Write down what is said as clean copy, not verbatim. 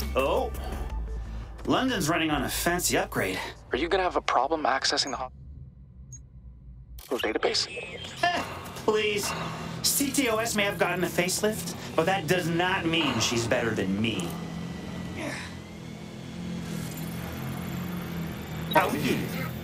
Oh, London's running on a fancy upgrade. Are you gonna have a problem accessing the hospital database? Please. CTOS may have gotten a facelift, but that does not mean she's better than me. How are you?